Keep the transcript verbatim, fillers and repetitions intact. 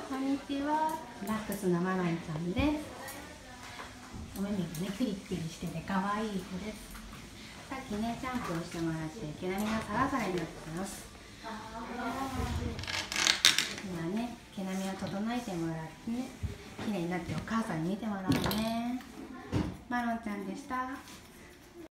こんにちは、ラックスのマロンちゃんです。お目目がね、クリクリしてて可愛い子です。さっきね、シャンプーをしてもらって、毛並みがサラサラになってます。今ね、毛並みを整えてもらってね、綺麗になってお母さんに見てもらうね。マロンちゃんでした。